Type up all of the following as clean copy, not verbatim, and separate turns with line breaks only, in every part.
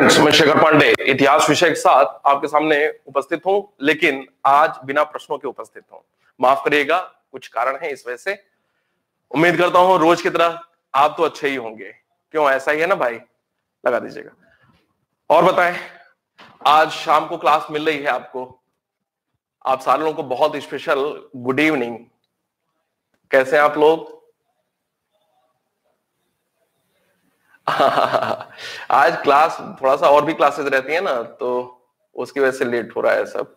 Students, मैं शेखर पांडे इतिहास विषय के साथ आपके सामने उपस्थित हूं, लेकिन आज बिना प्रश्नों के उपस्थित हूं। माफ करिएगा, कुछ कारण है इस वजह से। उम्मीद करता हूं रोज की तरह आप तो अच्छे ही होंगे। क्यों, ऐसा ही है ना भाई? लगा दीजिएगा। और बताएं, आज शाम को क्लास मिल रही है आपको। आप सारे लोगों को बहुत स्पेशल गुड इवनिंग। कैसे हैं आप लोग? आज क्लास थोड़ा सा और भी क्लासेस रहती है ना, तो उसकी वजह से लेट हो रहा है सब।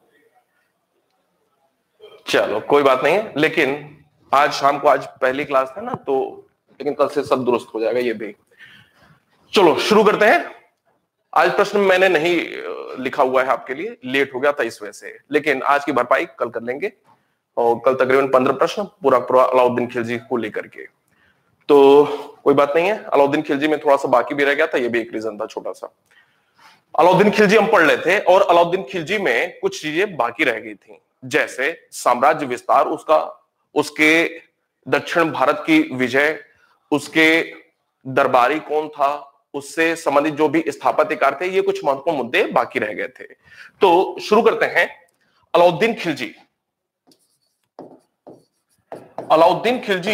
चलो कोई बात नहीं है, लेकिन आज शाम को आज पहली क्लास था ना, तो लेकिन कल से सब दुरुस्त हो जाएगा ये भी। चलो शुरू करते हैं। आज प्रश्न मैंने नहीं लिखा हुआ है आपके लिए, लेट हो गया था इस वजह से, लेकिन आज की भरपाई कल कर लेंगे। और कल तकरीबन 15 प्रश्न पूरा पूरा अलाउद्दीन खिलजी को लेकर के, तो कोई बात नहीं है। अलाउद्दीन खिलजी में थोड़ा सा बाकी भी रह गया था, ये भी एक रीजन था छोटा सा। अलाउद्दीन खिलजी हम पढ़ लेते हैं, और अलाउद्दीन खिलजी में कुछ चीजें बाकी रह गई थी, जैसे साम्राज्य विस्तार उसका, उसके दक्षिण भारत की विजय, उसके दरबारी कौन था, उससे संबंधित जो भी स्थापत्यकार थे, ये कुछ महत्वपूर्ण मुद्दे बाकी रह गए थे। तो शुरू करते हैं। अलाउद्दीन खिलजी, अलाउद्दीन खिलजी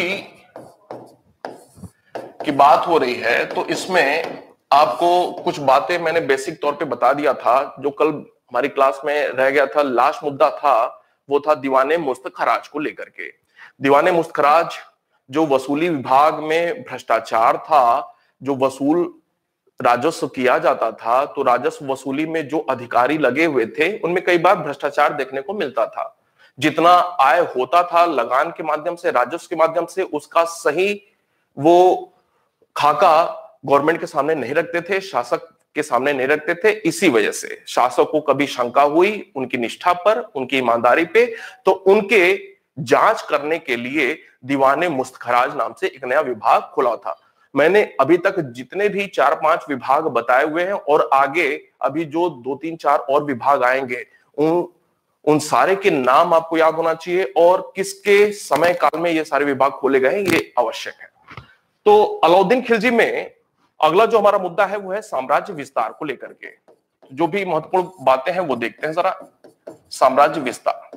की बात हो रही है, तो इसमें आपको कुछ बातें मैंने बेसिक तौर पे बता दिया था। जो कल हमारी क्लास में रह गया था, लास्ट मुद्दा था, वो था दीवाने मुफ्त खराज को लेकर के। दीवाने मुफ्त खराज जो वसूली विभाग में भ्रष्टाचार था, जो वसूल राजस्व किया जाता था, तो राजस्व वसूली में जो अधिकारी लगे हुए थे, उनमें कई बार भ्रष्टाचार देखने को मिलता था। जितना आय होता था लगान के माध्यम से, राजस्व के माध्यम से, उसका सही वो खाका गवर्नमेंट के सामने नहीं रखते थे, शासक के सामने नहीं रखते थे। इसी वजह से शासक को कभी शंका हुई उनकी निष्ठा पर, उनकी ईमानदारी पे, तो उनके जांच करने के लिए दीवाने मुफ्त खराज नाम से एक नया विभाग खुला था। मैंने अभी तक जितने भी 4-5 विभाग बताए हुए हैं, और आगे अभी जो 2-3-4 और विभाग आएंगे, उन सारे के नाम आपको याद होना चाहिए, और किसके समय काल में ये सारे विभाग खोले गए हैं, ये आवश्यक है। तो अलाउद्दीन खिलजी में अगला जो हमारा मुद्दा है वो है साम्राज्य विस्तार को लेकर के। जो भी महत्वपूर्ण बातें हैं वो देखते हैं जरा। साम्राज्य विस्तार,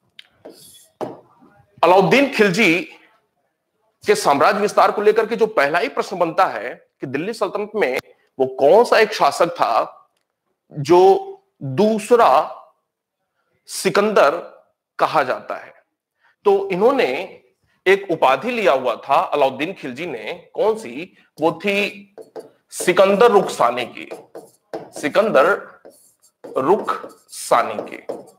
अलाउद्दीन खिलजी के साम्राज्य विस्तार को लेकर के जो पहला ही प्रश्न बनता है कि दिल्ली सल्तनत में वो कौन सा एक शासक था जो दूसरा सिकंदर कहा जाता है। तो इन्होंने एक उपाधि लिया हुआ था अलाउद्दीन खिलजी ने, कौन सी? वो थी सिकंदर रुखसानी की। सिकंदर रुखसानी की,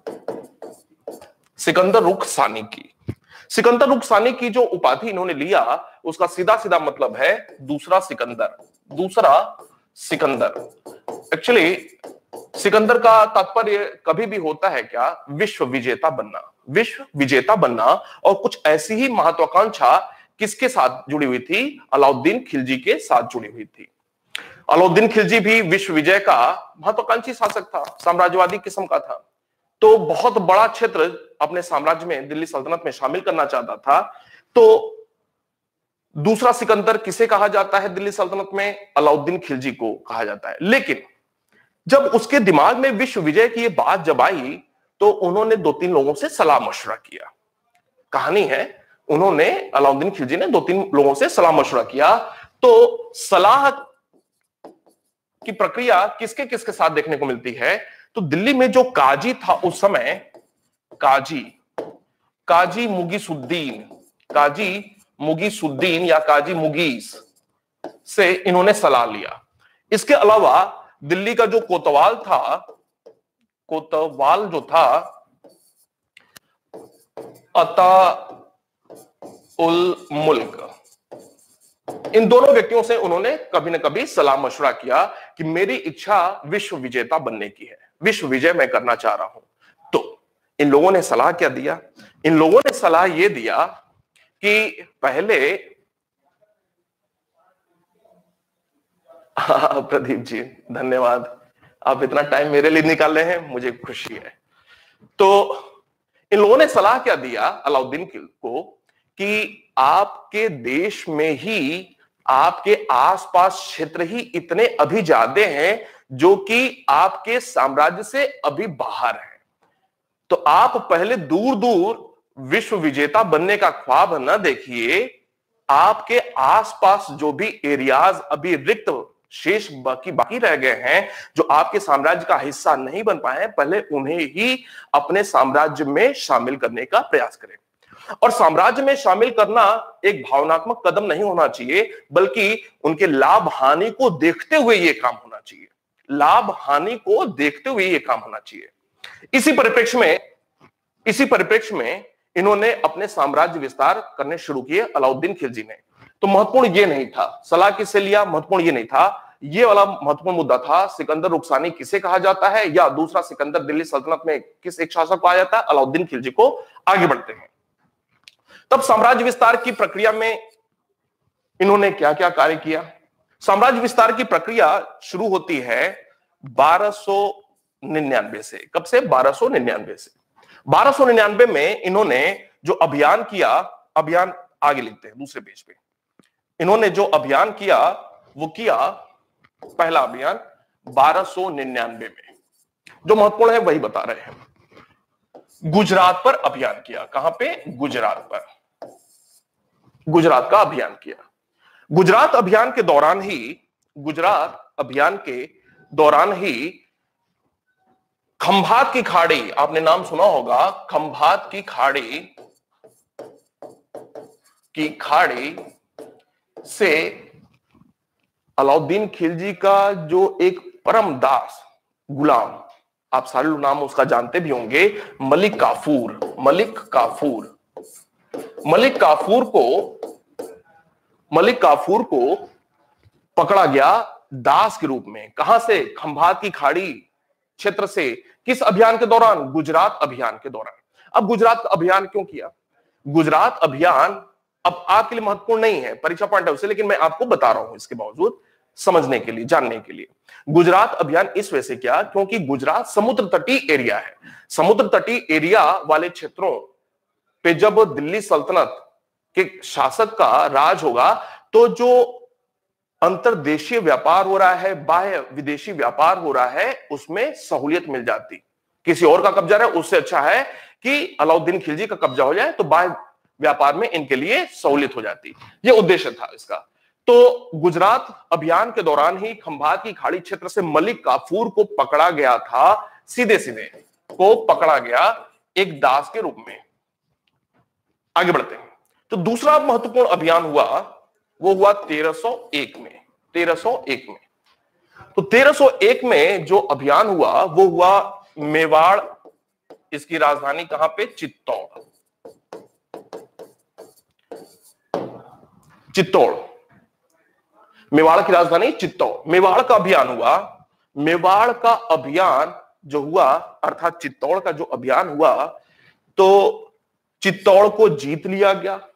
सिकंदर रुखसानी की। सिकंदर रुखसानी की जो उपाधि इन्होंने लिया, उसका सीधा सीधा मतलब है दूसरा सिकंदर। दूसरा सिकंदर, एक्चुअली सिकंदर का तात्पर्य कभी भी होता है क्या? विश्व विजेता बनना, विश्व विजेता बनना। और कुछ ऐसी ही महत्वाकांक्षा किसके साथ जुड़ी हुई थी? अलाउद्दीन खिलजी के साथ जुड़ी हुई थी। अलाउद्दीन खिलजी भी विश्व विजय का महत्वाकांक्षी शासक था, साम्राज्यवादी किस्म का था। तो बहुत बड़ा क्षेत्र अपने साम्राज्य में, दिल्ली सल्तनत में शामिल करना चाहता था। तो दूसरा सिकंदर किसे कहा जाता है दिल्ली सल्तनत में? अलाउद्दीन खिलजी को कहा जाता है। लेकिन जब उसके दिमाग में विश्व विजय की ये बात जब आई, तो उन्होंने 2-3 लोगों से सलाह मशवरा किया। कहानी है, उन्होंने, अलाउद्दीन खिलजी ने 2-3 लोगों से सलाह मशवरा किया। तो सलाह की प्रक्रिया किसके किसके साथ देखने को मिलती है? तो दिल्ली में जो काजी था उस समय, काजी मुगीसुद्दीन, काजी मुगीसुद्दीन या काजी मुगीस से इन्होंने सलाह लिया। इसके अलावा दिल्ली का जो कोतवाल था, कोतवाल जो था अता उल मुल्क, इन दोनों व्यक्तियों से उन्होंने कभी ना कभी सलाह मशवरा किया कि मेरी इच्छा विश्व विजेता बनने की है, विश्व विजय मैं करना चाह रहा हूं। तो इन लोगों ने सलाह क्या दिया? इन लोगों ने सलाह यह दिया कि पहले प्रदीप जी धन्यवाद, आप इतना टाइम मेरे लिए निकाल रहे हैं, मुझे खुशी है। तो इन लोगों ने सलाह क्या दिया अलाउद्दीन को कि आपके देश में ही, आपके आसपास क्षेत्र ही इतने अभी ज्यादा हैं जो कि आपके साम्राज्य से अभी बाहर है। तो आप पहले दूर दूर विश्व विजेता बनने का ख्वाब न देखिए, आपके आसपास जो भी एरियाज अभी रिक्त शेष बाकी रह गए हैं, जो आपके साम्राज्य का हिस्सा नहीं बन पाए हैं, पहले उन्हें ही अपने साम्राज्य में शामिल करने का प्रयास करें। और साम्राज्य में शामिल करना एक भावनात्मक कदम नहीं होना चाहिए, बल्कि उनके लाभ हानि को देखते हुए यह काम होना चाहिए। लाभ हानि को देखते हुए यह काम होना चाहिए। इसी परिप्रेक्ष्य में इन्होंने अपने साम्राज्य विस्तार करने शुरू किए अलाउद्दीन खिलजी ने। तो महत्वपूर्ण ये नहीं था सलाह किसे लिया, महत्वपूर्ण ये नहीं था, ये वाला महत्वपूर्ण मुद्दा था सिकंदर रुखसानी किसे कहा जाता है, या दूसरा सिकंदर दिल्ली सल्तनत में किस एक शासक को कहा जाता है, अलाउद्दीन खिलजी को। आगे बढ़ते हैं। तब साम्राज्य विस्तार की प्रक्रिया में इन्होंने क्या क्या कार्य किया। साम्राज्य विस्तार की प्रक्रिया शुरू होती है 1299 से। कब से? 1299 से। 1299 में इन्होंने जो अभियान किया, अभियान आगे लिखते हैं दूसरे पेज पे। इन्होंने जो अभियान किया वो किया, पहला अभियान 1299 में। जो महत्वपूर्ण है वही बता रहे हैं। गुजरात पर अभियान किया। कहां पे? गुजरात पर। गुजरात का अभियान किया। गुजरात अभियान के दौरान ही खंभात की खाड़ी, आपने नाम सुना होगा, खंभात की खाड़ी से अलाउद्दीन खिलजी का जो एक परम दास गुलाम, आप सारे लोग नाम उसका जानते भी होंगे, मलिक काफूर को पकड़ा गया दास के रूप में। कहां से? खंभात की खाड़ी क्षेत्र से। किस अभियान के दौरान? गुजरात अभियान के दौरान। अब गुजरात अभियान क्यों किया? गुजरात अभियान अब आपके लिए महत्वपूर्ण नहीं है परीक्षा पॉइंट ऑफ व्यू से, लेकिन मैं आपको बता रहा हूं इसके बावजूद, समझने के लिए, जानने के लिए। गुजरात अभियान इस वजह से किया क्योंकि गुजरात समुद्र तटीय एरिया है। समुद्र तटीय एरिया वाले क्षेत्रों पे जब दिल्ली सल्तनत के शासक का राज होगा, तो जो अंतरदेशीय व्यापार हो रहा है, बाह्य विदेशी व्यापार हो रहा है, उसमें सहूलियत मिल जाती। किसी और का कब्जा रहे उससे अच्छा है कि अलाउद्दीन खिलजी का कब्जा हो जाए, तो बाह्य व्यापार में इनके लिए सहूलियत हो जाती। ये उद्देश्य था इसका। तो गुजरात अभियान के दौरान ही खंभात की खाड़ी क्षेत्र से मलिक काफूर को पकड़ा गया था, सीधे को पकड़ा गया एक दास के रूप में। आगे बढ़ते हैं। तो दूसरा महत्वपूर्ण अभियान हुआ, वो हुआ 1301 में। 1301 में, तो 1301 में जो अभियान हुआ वो हुआ मेवाड़। इसकी राजधानी कहां पे? चित्तौड़। मेवाड़ की राजधानी चित्तौड़। मेवाड़ का अभियान हुआ। मेवाड़ का अभियान जो हुआ, अर्थात चित्तौड़ का जो अभियान हुआ, तो चित्तौड़ को जीत लिया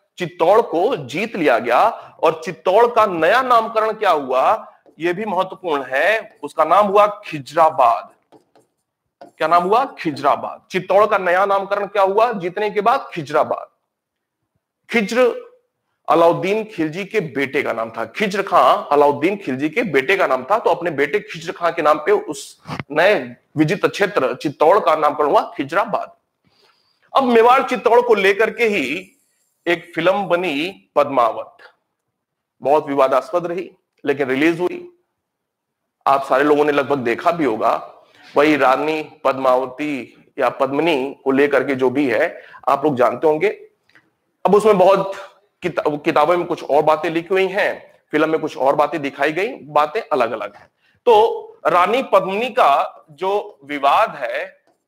गया। और चित्तौड़ का नया नामकरण क्या हुआ, यह भी महत्वपूर्ण है। उसका नाम हुआ खिजराबाद। क्या नाम हुआ? खिजराबाद। चित्तौड़ का नया नामकरण क्या हुआ जीतने के बाद? खिजराबाद। खिज्र अलाउद्दीन खिलजी के बेटे का नाम था। खिज्र खां अलाउद्दीन खिलजी के बेटे का नाम था, तो अपने बेटे खिज्र खां के नाम पे उस नए विजित क्षेत्र चित्तौड़ का नामकरण हुआ खिजराबाद। अब मेवाड़ चित्तौड़ को लेकर के ही एक फिल्म बनी पद्मावत। बहुत विवादास्पद रही, लेकिन रिलीज हुई। आप सारे लोगों ने लगभग देखा भी होगा। वही रानी पद्मावती या पद्मिनी को लेकर के जो भी है, आप लोग जानते होंगे। अब उसमें बहुत किताबों में कुछ और बातें लिखी हुई हैं, फिल्म में कुछ और बातें दिखाई गई, बातें अलग अलग हैं। तो रानी पद्मिनी का जो विवाद है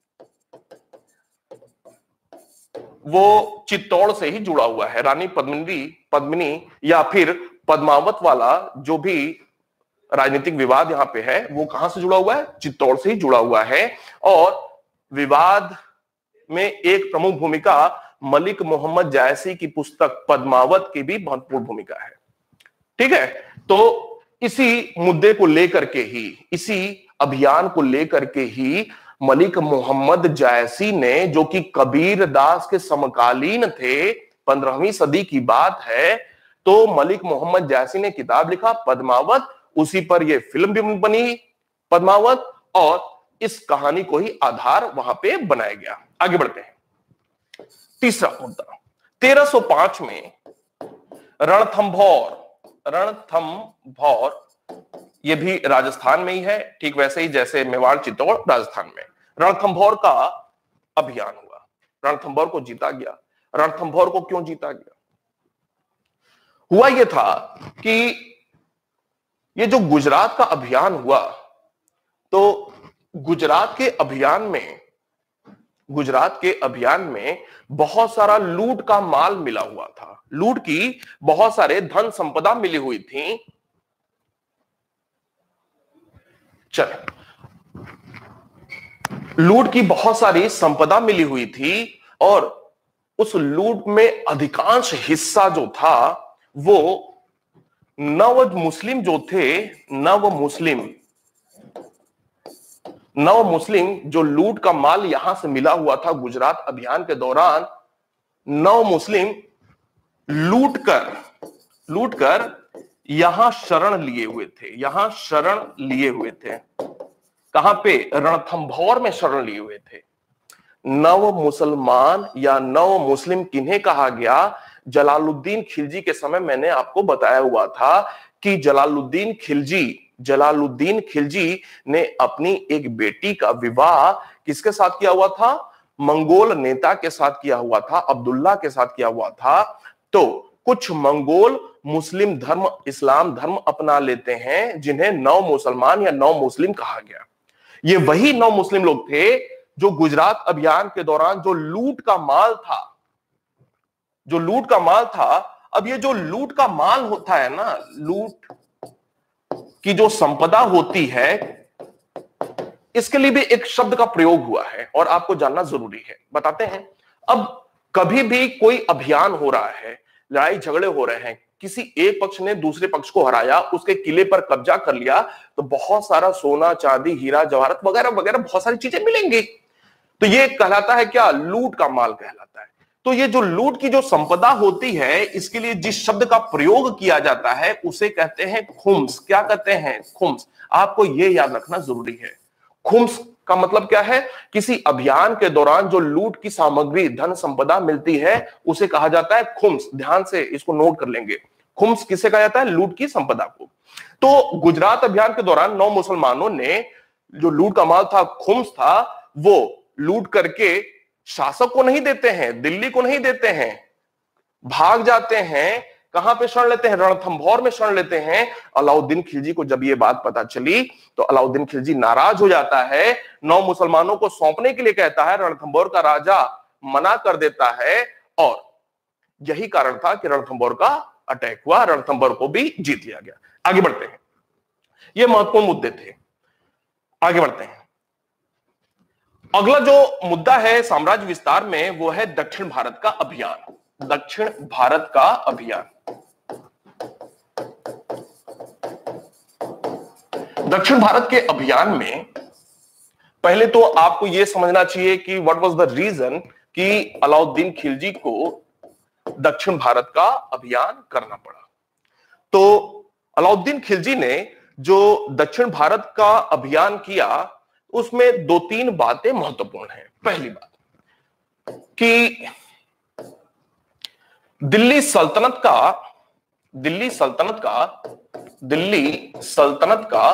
वो चित्तौड़ से ही जुड़ा हुआ है। रानी पद्मिनी या फिर पद्मावत वाला जो भी राजनीतिक विवाद यहां पे है, वो कहां से जुड़ा हुआ है? चित्तौड़ से ही जुड़ा हुआ है। और विवाद में एक प्रमुख भूमिका मलिक मोहम्मद जायसी की पुस्तक पद्मावत की भी महत्वपूर्ण भूमिका है। ठीक है, तो इसी मुद्दे को लेकर के ही, इसी अभियान को लेकर के ही मलिक मोहम्मद जायसी ने, जो कि कबीर दास के समकालीन थे, 15वीं सदी की बात है, तो मलिक मोहम्मद जायसी ने किताब लिखा पद्मावत। उसी पर यह फिल्म भी बनी पद्मावत, और इस कहानी को ही आधार वहां पे बनाया गया। आगे बढ़ते हैं। तीसरा मुद्दा, 1305 में रणथंभौर, रणथंभौर ये भी राजस्थान में ही है, ठीक वैसे ही जैसे मेवाड़ चित्तौड़ राजस्थान में। रणथंभौर का अभियान हुआ, रणथंभौर को जीता गया। रणथंभौर को क्यों जीता गया? हुआ यह था कि ये जो गुजरात का अभियान हुआ, तो गुजरात के अभियान में बहुत सारा लूट का माल मिला हुआ था, लूट की बहुत सारे धन संपदा मिली हुई थी। लूट की बहुत सारी संपदा मिली हुई थी, और उस लूट में अधिकांश हिस्सा जो था वो नव मुस्लिम जो थे, नव मुस्लिम जो लूट का माल यहां से मिला हुआ था गुजरात अभियान के दौरान, नव मुस्लिम लूट कर यहां शरण लिए हुए थे। कहां पे? रणथंभौर में शरण लिए हुए थे। नव मुसलमान या नव मुस्लिम किन्हें कहा गया? जलालुद्दीन खिलजी के समय मैंने आपको बताया हुआ था कि जलालुद्दीन खिलजी ने अपनी एक बेटी का विवाह किसके साथ किया हुआ था? मंगोल नेता के साथ किया हुआ था, अब्दुल्ला के साथ किया हुआ था। तो कुछ मंगोल मुस्लिम धर्म, इस्लाम धर्म अपना लेते हैं, जिन्हें नव मुसलमान या नव मुस्लिम कहा गया। ये वही नव मुस्लिम लोग थे जो गुजरात अभियान के दौरान जो लूट का माल था, अब ये जो लूट का माल होता है ना, लूट की जो संपदा होती है, इसके लिए भी एक शब्द का प्रयोग हुआ है और आपको जानना जरूरी है, बताते हैं। अब कभी भी कोई अभियान हो रहा है, लड़ाई झगड़े हो रहे हैं, किसी एक पक्ष ने दूसरे पक्ष को हराया, उसके किले पर कब्जा कर लिया, तो बहुत सारा सोना चांदी हीरा जवाहरत वगैरह वगैरह बहुत सारी चीजें मिलेंगी। तो ये कहलाता है क्या? लूट का माल कहलाता है। तो ये जो लूट की जो संपदा होती है, इसके लिए जिस शब्द का प्रयोग किया जाता है उसे कहते हैं खुम्स। क्या कहते हैं? खुम्स। आपको ये याद रखना जरूरी है। खुम्स का मतलब क्या है? किसी अभियान के दौरान जो लूट की सामग्री, धन संपदा मिलती है, उसे कहा जाता है खुम्स। ध्यान से इसको नोट कर लेंगे। खुम्स किसे कहा जाता है? लूट की संपदा को। तो गुजरात अभियान के दौरान नौ मुसलमानों ने जो लूट का माल था, खुम्स था, वो लूट करके शासक को नहीं देते हैं, दिल्ली को नहीं देते हैं, भाग जाते हैं। कहां पे शरण लेते हैं? रणथंभौर में शरण लेते हैं। अलाउद्दीन खिलजी को जब ये बात पता चली तो अलाउद्दीन खिलजी नाराज हो जाता है, नौ मुसलमानों को सौंपने के लिए कहता है, रणथंभौर का राजा मना कर देता है, और यही कारण था कि रणथंभौर का अटैक हुआ, रणथंभौर को भी जीत लिया गया। आगे बढ़ते हैं, ये महत्वपूर्ण मुद्दे थे। आगे बढ़ते हैं। अगला जो मुद्दा है साम्राज्य विस्तार में, वो है दक्षिण भारत का अभियान। दक्षिण भारत का अभियान। दक्षिण भारत के अभियान में पहले तो आपको यह समझना चाहिए कि व्हाट वाज द रीजन कि अलाउद्दीन खिलजी को दक्षिण भारत का अभियान करना पड़ा। तो अलाउद्दीन खिलजी ने जो दक्षिण भारत का अभियान किया, उसमें दो तीन बातें महत्वपूर्ण हैं। पहली बात कि दिल्ली सल्तनत का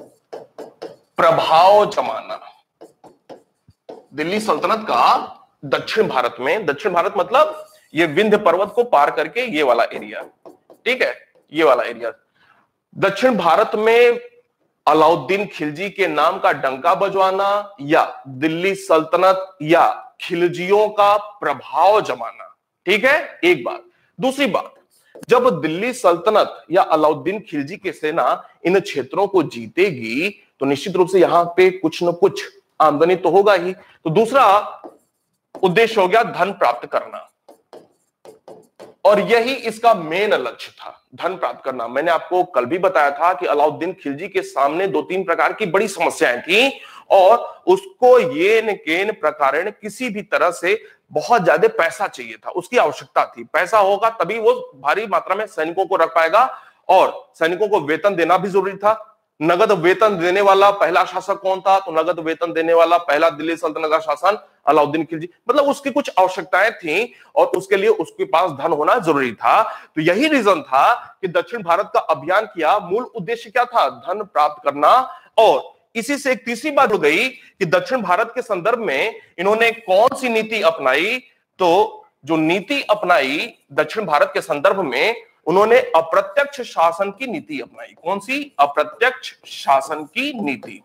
प्रभाव जमाना। दिल्ली सल्तनत का दक्षिण भारत में, दक्षिण भारत मतलब ये विंध्य पर्वत को पार करके ये वाला एरिया, ठीक है, ये वाला एरिया। दक्षिण भारत में अलाउद्दीन खिलजी के नाम का डंका बजवाना, या दिल्ली सल्तनत या खिलजियों का प्रभाव जमाना, ठीक है, एक बात। दूसरी बात, जब दिल्ली सल्तनत या अलाउद्दीन खिलजी की सेना इन क्षेत्रों को जीतेगी तो निश्चित रूप से यहां पे कुछ न कुछ आमदनी तो होगा ही। तो दूसरा उद्देश्य हो गया धन प्राप्त करना, और यही इसका मेन लक्ष्य था, धन प्राप्त करना। मैंने आपको कल भी बताया था कि अलाउद्दीन खिलजी के सामने दो तीन प्रकार की बड़ी समस्याएं थी, और उसको येन केन प्रकारेण किसी भी तरह से बहुत ज्यादा पैसा चाहिए था, उसकी आवश्यकता थी। पैसा होगा तभी वो भारी मात्रा में सैनिकों को रख पाएगा, और सैनिकों को वेतन देना भी जरूरी था। नगद वेतन देने वाला पहला शासक कौन था? तो नगद वेतन देने वाला पहला दिल्ली सल्तनत का शासन अलाउद्दीन खिलजी। मतलब उसकी कुछ आवश्यकताएं थी और उसके लिए उसके पास धन होना जरूरी था। तो यही रीजन था कि दक्षिण भारत का अभियान किया। मूल उद्देश्य क्या था? धन प्राप्त करना। और इसी से एक तीसरी बात हो गई कि दक्षिण भारत के संदर्भ में इन्होंने कौन सी नीति अपनाई? तो जो नीति अपनाई दक्षिण भारत के संदर्भ में, उन्होंने अप्रत्यक्ष शासन की नीति अपनाई। कौन सी? अप्रत्यक्ष शासन की नीति।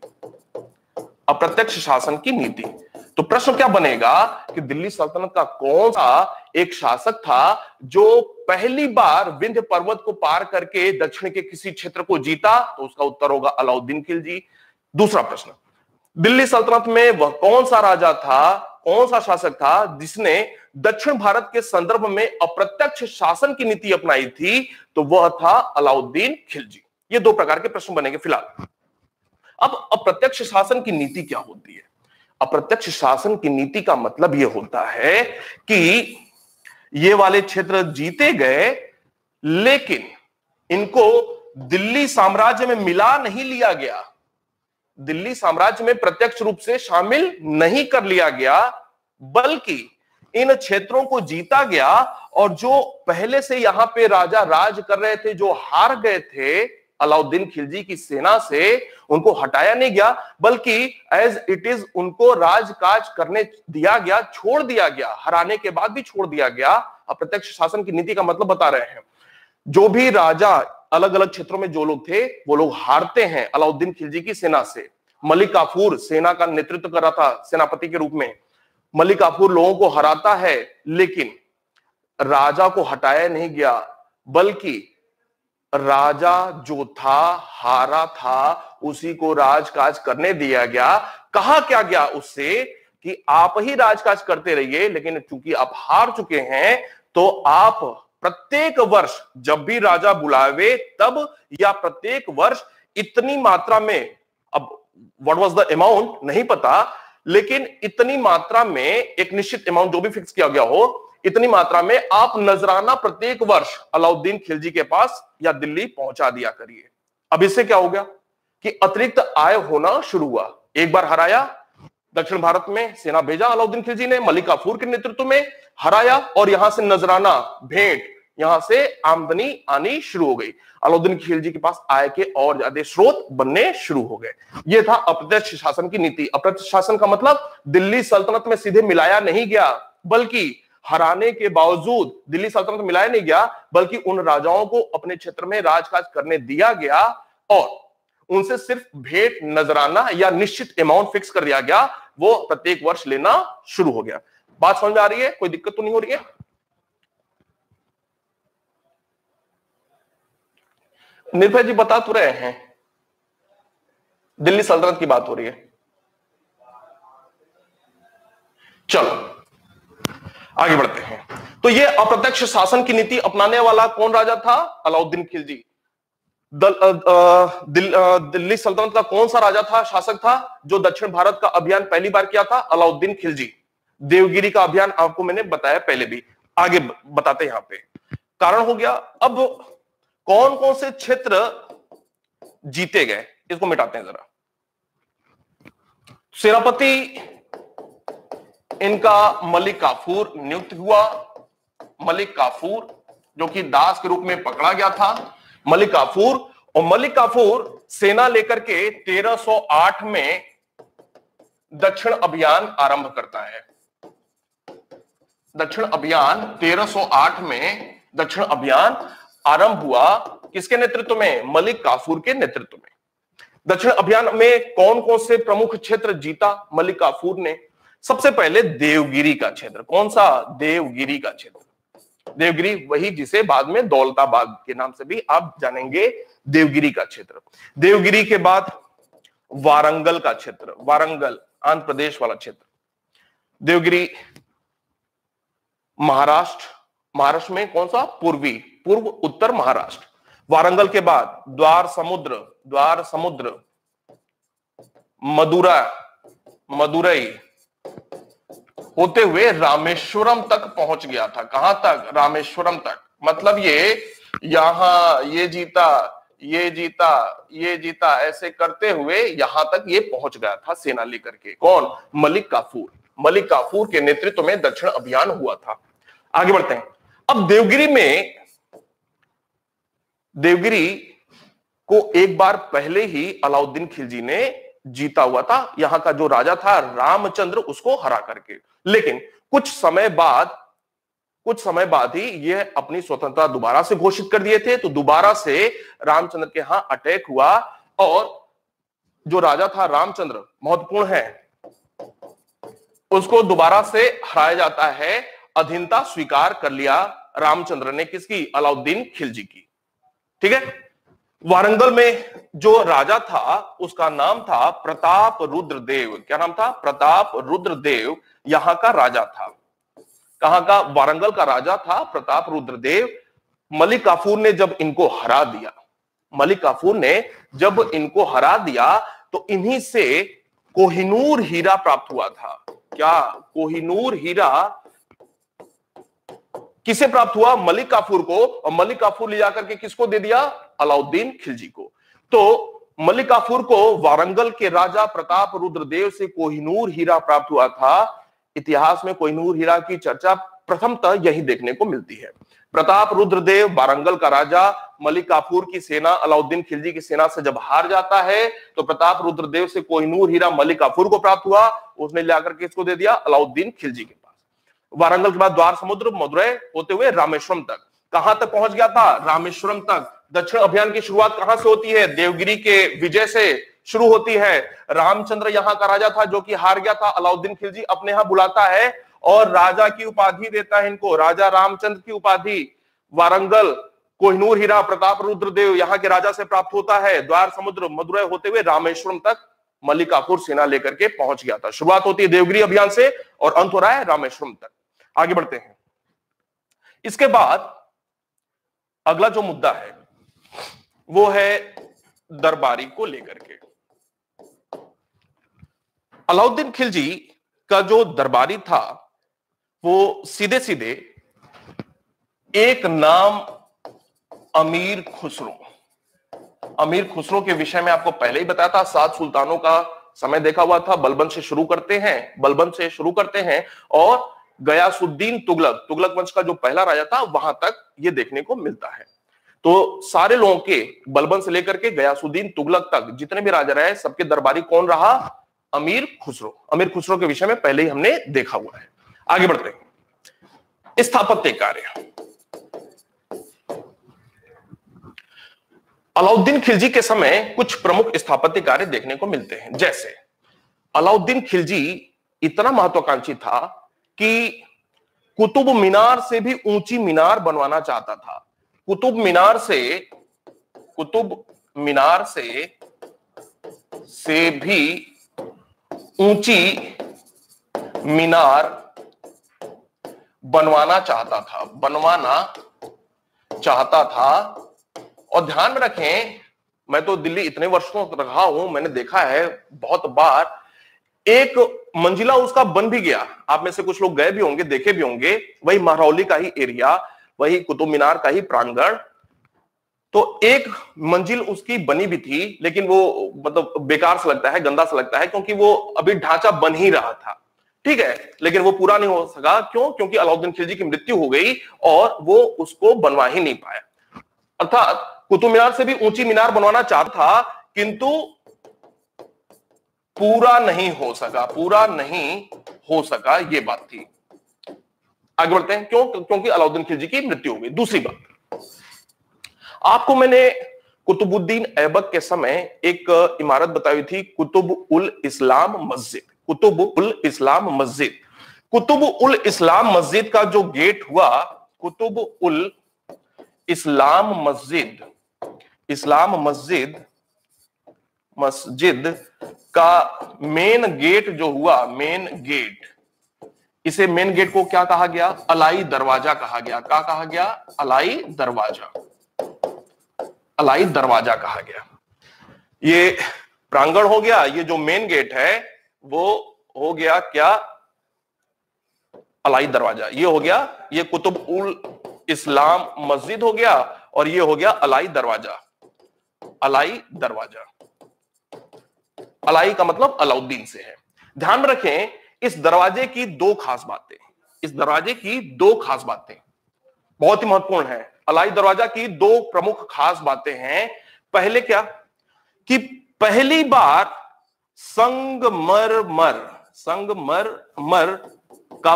अप्रत्यक्ष शासन की नीति। तो प्रश्न क्या बनेगा कि दिल्ली सल्तनत का कौन सा एक शासक था जो पहली बार विंध्य पर्वत को पार करके दक्षिण के किसी क्षेत्र को जीता? तो उसका उत्तर होगा अलाउद्दीन खिलजी। दूसरा प्रश्न, दिल्ली सल्तनत में वह कौन सा राजा था, कौन सा शासक था जिसने दक्षिण भारत के संदर्भ में अप्रत्यक्ष शासन की नीति अपनाई थी? तो वह था अलाउद्दीन खिलजी। ये दो प्रकार के प्रश्न बनेंगे फिलहाल। अब अप्रत्यक्ष शासन की नीति क्या होती है? अप्रत्यक्ष शासन की नीति का मतलब यह होता है कि ये वाले क्षेत्र जीते गए, लेकिन इनको दिल्ली साम्राज्य में मिला नहीं लिया गया, दिल्ली साम्राज्य में प्रत्यक्ष रूप से शामिल नहीं कर लिया गया, बल्कि इन क्षेत्रों को जीता गया और जो पहले से यहां पे राजा राज कर रहे थे, जो हार गए थे अलाउद्दीन खिलजी की सेना से, उनको हटाया नहीं गया, बल्कि एज इट इज उनको राजकाज करने दिया गया, छोड़ दिया गया, हराने के बाद भी छोड़ दिया गया। अप्रत्यक्ष शासन की नीति का मतलब बता रहे हैं। जो भी राजा अलग अलग क्षेत्रों में जो लोग थे, वो लोग हारते हैं अलाउद्दीन खिलजी की सेना से। मलिक काफूर सेना का नेतृत्व कर रहा था सेनापति के रूप में। मलिक काफूर लोगों को हराता है, लेकिन राजा को हटाया नहीं गया, बल्कि राजा जो था, हारा था, उसी को राजकाज करने दिया गया। कहा क्या गया उससे कि आप ही राजकाज करते रहिए, लेकिन चूंकि आप हार चुके हैं तो आप प्रत्येक वर्ष जब भी राजा बुलावे तब, या प्रत्येक वर्ष इतनी मात्रा में, अब व्हाट वाज द अमाउंट नहीं पता, लेकिन इतनी मात्रा में, एक निश्चित अमाउंट जो भी फिक्स किया गया हो, इतनी मात्रा में आप नजराना प्रत्येक वर्ष अलाउद्दीन खिलजी के पास या दिल्ली पहुंचा दिया करिए। अब इससे क्या हो गया कि अतिरिक्त आय होना शुरू हुआ। एक बार हराया, दक्षिण भारत में सेना भेजा अलाउद्दीन खिलजी ने मलिक काफूर के नेतृत्व में, हराया और यहां से नजराना, भेंट, यहां से आमदनी आनी शुरू हो गई। अलाउद्दीन खिलजी के पास आय के और ज्यादा स्रोत बनने शुरू हो गए। यह था अप्रत्यक्ष शासन की नीति। अप्रत्यक्ष शासन का मतलब दिल्ली सल्तनत में सीधे मिलाया नहीं गया, बल्कि हराने के बावजूद दिल्ली सल्तनत मिलाया नहीं गया, बल्कि उन राजाओं को अपने क्षेत्र में राजकाज करने दिया गया और उनसे सिर्फ भेंट, नजराना या निश्चित अमाउंट फिक्स कर दिया गया, वो प्रत्येक वर्ष लेना शुरू हो गया। बात समझ आ रही है? कोई दिक्कत तो नहीं हो रही है? निर्भय जी बता तो रहे हैं, दिल्ली सल्तनत की बात हो रही है। चलो आगे बढ़ते हैं। तो ये अप्रत्यक्ष शासन की नीति अपनाने वाला कौन राजा था? अलाउद्दीन खिलजी। दिल्ली सल्तनत का कौन सा राजा था, शासक था, जो दक्षिण भारत का अभियान पहली बार किया था? अलाउद्दीन खिलजी। देवगिरी का अभियान आपको मैंने बताया पहले भी, आगे बताते हैं। यहां पे कारण हो गया। अब कौन कौन से क्षेत्र जीते गए, इसको मिटाते हैं जरा। सेनापति इनका मलिक काफूर नियुक्त हुआ। मलिक काफूर जो कि दास के रूप में पकड़ा गया था, मलिक काफूर। और मलिक काफूर सेना लेकर के 1308 में दक्षिण अभियान आरंभ करता है। दक्षिण अभियान 1308 में दक्षिण अभियान आरंभ हुआ। किसके नेतृत्व में? मलिक काफूर के नेतृत्व में। दक्षिण अभियान में कौन कौन से प्रमुख क्षेत्र जीता मलिक काफूर ने? सबसे पहले देवगिरी का क्षेत्र। कौन सा? देवगिरी का क्षेत्र। देवगिरी वही जिसे बाद में दौलताबाद के नाम से भी आप जानेंगे, देवगिरी का क्षेत्र। देवगिरी के बाद वारंगल का क्षेत्र, वारंगल आंध्र प्रदेश वाला क्षेत्र। देवगिरी महाराष्ट्र, महाराष्ट्र में कौन सा? पूर्व उत्तर महाराष्ट्र। वारंगल के बाद द्वार समुद्र, मदुरई होते हुए रामेश्वरम तक पहुंच गया था। कहां तक? रामेश्वरम तक। मतलब ये यहां ये जीता, ये जीता, ये जीता, ऐसे करते हुए यहां तक ये पहुंच गया था सेना लेकर के। कौन? मलिक काफूर। मलिक काफूर के नेतृत्व में दक्षिण अभियान हुआ था। आगे बढ़ते हैं। अब देवगिरी को एक बार पहले ही अलाउद्दीन खिलजी ने जीता हुआ था, यहां का जो राजा था रामचंद्र, उसको हरा करके। लेकिन कुछ समय बाद ही यह अपनी स्वतंत्रता दोबारा से घोषित कर दिए थे। तो दोबारा से रामचंद्र के यहां अटैक हुआ और जो राजा था रामचंद्र, महत्वपूर्ण है, उसको दोबारा से हराया जाता है। अधीनता स्वीकार कर लिया रामचंद्र ने, किसकी? अलाउद्दीन खिलजी की। ठीक है। वारंगल में जो राजा था उसका नाम था प्रताप रुद्रदेव। क्या नाम था? प्रताप रुद्रदेव यहां का राजा था। कहां का? वारंगल का राजा था प्रताप रुद्रदेव। मलिक काफूर ने जब इनको हरा दिया तो इन्हीं से कोहिनूर हीरा प्राप्त हुआ था। क्या? कोहिनूर हीरा किसे प्राप्त हुआ? मलिक काफूर को। और मलिक काफूर ले जाकर के किसको दे दिया? अलाउद्दीन खिलजी को। तो मलिक काफूर को वारंगल के राजा प्रताप रुद्रदेव से कोहिनूर हीरा प्राप्त हुआ था। इतिहास में कोहिनूर हीरा की चर्चा प्रथमतः यही देखने को मिलती है। प्रताप रुद्रदेव वारंगल का राजा, मलिक काफूर की सेना अलाउद्दीन खिलजी की सेना से जब हार जाता है तो प्रताप रुद्रदेव से कोहिनूर हीरा मलिक काफूर को प्राप्त हुआ। उसने लाकर के इसको दे दिया अलाउद्दीन खिलजी के पास। वारंगल के बाद द्वार समुद्र, मदुरै होते हुए रामेश्वरम तक। कहां तक पहुंच गया था? रामेश्वरम तक। दक्षिण अभियान की शुरुआत कहां से होती है? देवगिरी के विजय से शुरू होती है। रामचंद्र यहां का राजा था जो कि हार गया था। अलाउद्दीन खिलजी अपने यहां बुलाता है और राजा की उपाधि देता है इनको, राजा रामचंद्र की उपाधि। वारंगल, कोहिनूर हीरा प्रताप रुद्रदेव यहां के राजा से प्राप्त होता है। द्वार समुद्र, मदुरै होते हुए रामेश्वरम तक मलिक काफूर सेना लेकर के पहुंच गया था। शुरुआत होती है देवगिरी अभियान से और अंत हो रहा है रामेश्वरम तक। आगे बढ़ते हैं। इसके बाद अगला जो मुद्दा है वो है दरबारी को लेकर के। अलाउद्दीन खिलजी का जो दरबारी था वो सीधे सीधे एक नाम अमीर खुसरो के विषय में आपको पहले ही बताया था। 7 सुल्तानों का समय देखा हुआ था। बलबन से शुरू करते हैं और गयासुद्दीन तुगलक वंश का जो पहला राजा था वहां तक ये देखने को मिलता है। तो सारे लोगों के, बलबन से लेकर के गयासुद्दीन तुगलक तक जितने भी राजा रहे, सबके दरबारी कौन रहा? अमीर खुसरो के विषय में पहले ही हमने देखा हुआ है। आगे बढ़ते हैं। स्थापत्य कार्य। अलाउद्दीन खिलजी के समय कुछ प्रमुख स्थापत्य कार्य देखने को मिलते हैं। जैसे अलाउद्दीन खिलजी इतना महत्वाकांक्षी था कि कुतुब मीनार से भी ऊंची मीनार बनवाना चाहता था। कुतुब मीनार से भी ऊंची मीनार बनवाना चाहता था। और ध्यान में रखें, मैं तो दिल्ली इतने वर्षों रहा हूं, मैंने देखा है बहुत बार, एक मंजिला उसका बन भी गया। आप में से कुछ लोग गए भी होंगे, देखे भी होंगे। वही महरौली का ही एरिया, वही कुतुब मीनार का ही प्रांगण। तो एक मंजिल उसकी बनी भी थी, लेकिन वो मतलब बेकार सा लगता है, गंदा सा लगता है, क्योंकि वो अभी ढांचा बन ही रहा था। ठीक है, लेकिन वो पूरा नहीं हो सका। क्यों? क्योंकि अलाउद्दीन खिलजी की मृत्यु हो गई और वो उसको बनवा ही नहीं पाया। अर्थात कुतुब मीनार से भी ऊंची मीनार बनवाना चाहता था, किंतु पूरा नहीं हो सका, ये बात थी। आगे बढ़ते हैं। क्यों? क्योंकि अलाउद्दीन खिलजी की मृत्यु हो गई। दूसरी बात, आपको मैंने कुतुबुद्दीन ऐबक के समय एक इमारत बताई हुई थी, कुतुब उल इस्लाम मस्जिद का जो गेट हुआ, कुतुब उल इस्लाम मस्जिद का मेन गेट जो हुआ, इसे मेन गेट को क्या कहा गया? अलाई दरवाजा कहा गया। क्या कहा गया? अलाई दरवाजा कहा गया। ये प्रांगण हो गया। ये जो मेन गेट है वो हो गया क्या? अलाई दरवाजा। ये हो गया, ये कुतुब उल इस्लाम मस्जिद हो गया और ये हो गया अलाई दरवाजा। अलाई दरवाजा। अलाई का मतलब अलाउद्दीन से है। ध्यान में रखें, इस दरवाजे की दो खास बातें, इस दरवाजे की दो खास बातें बहुत ही महत्वपूर्ण है। अलाई दरवाजा की दो प्रमुख खास बातें हैं। पहले क्या कि पहली बार संगमरमर का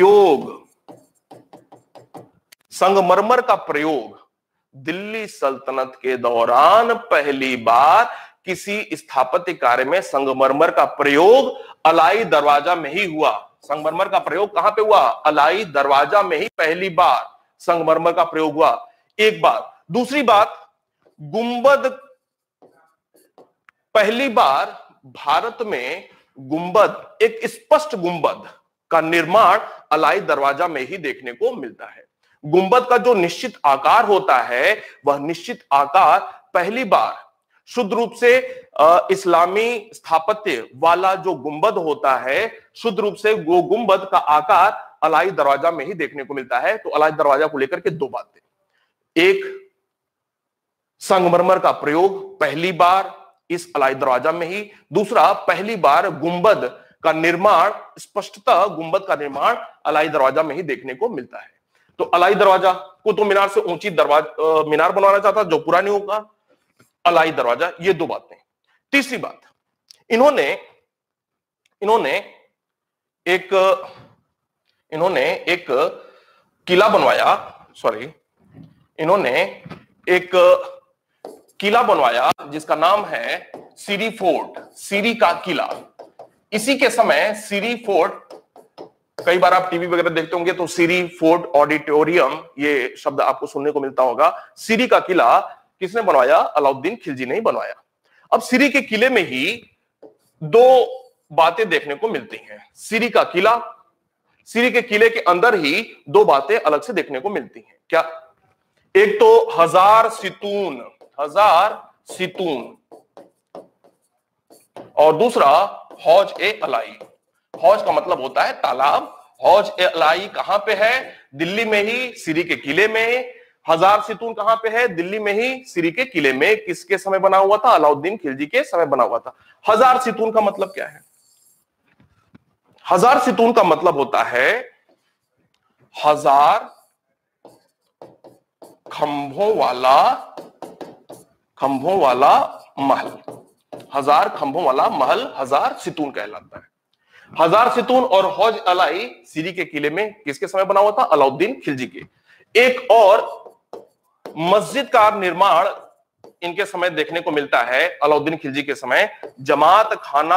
प्रयोग दिल्ली सल्तनत के दौरान पहली बार किसी स्थापत्य कार्य में संगमरमर का प्रयोग अलाई दरवाजा में ही हुआ। संगमरमर का प्रयोग कहां पे हुआ? अलाई दरवाजा में ही पहली बार संगमरमर का प्रयोग हुआ। एक बात। दूसरी बात, गुंबद, पहली बार भारत में गुंबद, एक स्पष्ट गुंबद का निर्माण अलाई दरवाजा में ही देखने को मिलता है। गुंबद का जो निश्चित आकार होता है, वह निश्चित आकार पहली बार शुद्ध रूप से इस्लामी स्थापत्य वाला जो गुंबद होता है, शुद्ध रूप से वो गुंबद का आकार अलाई दरवाजा में ही देखने को मिलता है। तो अलाई दरवाजा को लेकर के दो बातें, एक संगमरमर का प्रयोग पहली बार इस अलाई दरवाजा में ही, दूसरा पहली बार गुंबद का निर्माण, स्पष्टतः गुंबद का निर्माण अलाई दरवाजा में ही देखने को मिलता है। तो अलाई दरवाजा, कुतुब मीनार से ऊंची मीनार बनवाना चाहता जो पूरा नहीं होगा, अलाई दरवाजा, ये दो बातें। तीसरी बात, इन्होंने एक किला बनवाया, इन्होंने एक किला बनवाया जिसका नाम है सीरी फोर्ट, सीरी का किला। इसी के समय सीरी फोर्ट, कई बार आप टीवी वगैरह देखते होंगे तो सीरी फोर्ट ऑडिटोरियम, ये शब्द आपको सुनने को मिलता होगा। सीरी का किला किसने बनवाया? अलाउद्दीन खिलजी ने ही बनवाया। अब सीरी के किले में ही दो बातें देखने को मिलती हैं। सीरी का किला, सीरी के किले के अंदर ही दो बातें अलग से देखने को मिलती हैं। क्या? एक तो हजार सितून और दूसरा हौज ए अलाई। हौज का मतलब होता है तालाब। हौज ए अलाई कहां पे है? दिल्ली में ही, सीरी के किले में। हजार सितून कहां पे है? दिल्ली में ही, सीरी के किले में। किसके समय बना हुआ था? अलाउद्दीन खिलजी के समय बना हुआ था। हजार सितून का मतलब क्या है? हजार सितून का मतलब होता है हजार खंभों वाला महल। हजार खंभों वाला महल हजार सितून कहलाता है। हजार सितून और हौज अलाई सीरी के किले में किसके समय बना हुआ था? अलाउद्दीन खिलजी के। एक और मस्जिद का निर्माण इनके समय देखने को मिलता है, अलाउद्दीन खिलजी के समय। जमात खाना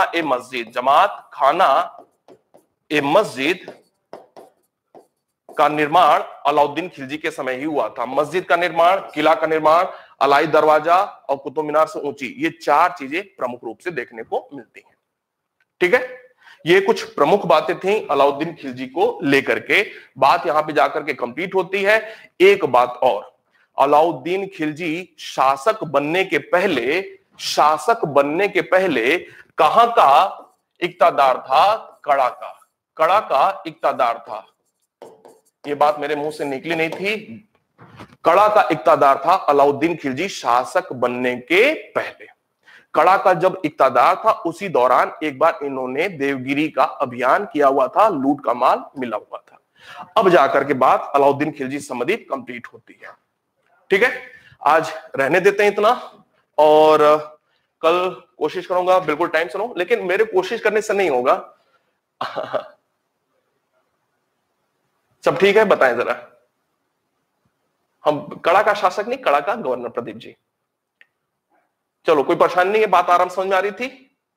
ए मस्जिद का निर्माण अलाउद्दीन खिलजी के समय ही हुआ था। मस्जिद का निर्माण, किला का निर्माण, अलाई दरवाजा और कुतुब मीनार से ऊंची, ये चार चीजें प्रमुख रूप से देखने को मिलती हैं। ठीक है, ये कुछ प्रमुख बातें थी अलाउद्दीन खिलजी को लेकर के। बात यहां पे जाकर के कंप्लीट होती है। एक बात और, अलाउद्दीन खिलजी शासक बनने के पहले कहां का इक्तादार था? कड़ा का इक्तादार था। ये बात मेरे मुंह से निकली नहीं थी। कड़ा का इक्तादार था अलाउद्दीन खिलजी शासक बनने के पहले। कड़ा का जब इक्तादार था, उसी दौरान एक बार इन्होंने देवगिरी का अभियान किया हुआ था, लूट का माल मिला हुआ था। अब जाकर के बात अलाउद्दीन खिलजी संबंधी कंप्लीट होती है। ठीक है, आज रहने देते हैं इतना, और कल कोशिश करूंगा, बिल्कुल टाइम से लो, लेकिन मेरे कोशिश करने से नहीं होगा। सब ठीक है? बताएं जरा। हम कड़ा का शासक नहीं, कड़ा का गवर्नर प्रदीप जी। चलो, कोई परेशानी नहीं है? बात आराम समझ में आ रही थी?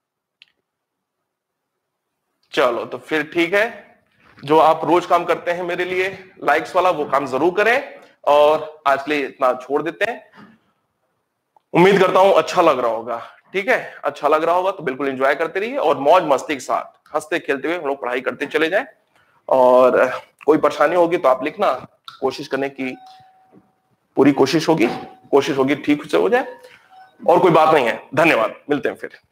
चलो तो फिर ठीक है। जो आप रोज काम करते हैं मेरे लिए लाइक्स वाला, वो काम जरूर करें, और आज के लिए इतना छोड़ देते हैं। उम्मीद करता हूं अच्छा लग रहा होगा। ठीक है, अच्छा लग रहा होगा तो बिल्कुल एंजॉय करते रहिए, और मौज मस्ती के साथ हंसते खेलते हुए हम लोग पढ़ाई करते चले जाएं। और कोई परेशानी होगी तो आप लिखना, कोशिश करने की पूरी कोशिश होगी ठीक से हो जाए। और कोई बात नहीं है। धन्यवाद, मिलते हैं फिर।